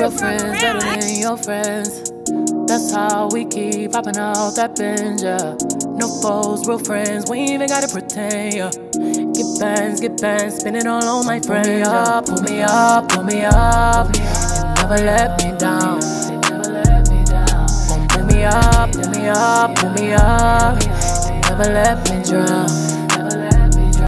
your friends better than your friends. That's how we keep popping out that binge, yeah. No foes, real friends, we ain't even gotta pretend, yeah. Get bands, spin it all on my friends. Pull me up, pull me up, and never let me down. Pull me up, pull me up, pull me up, and never let me drown.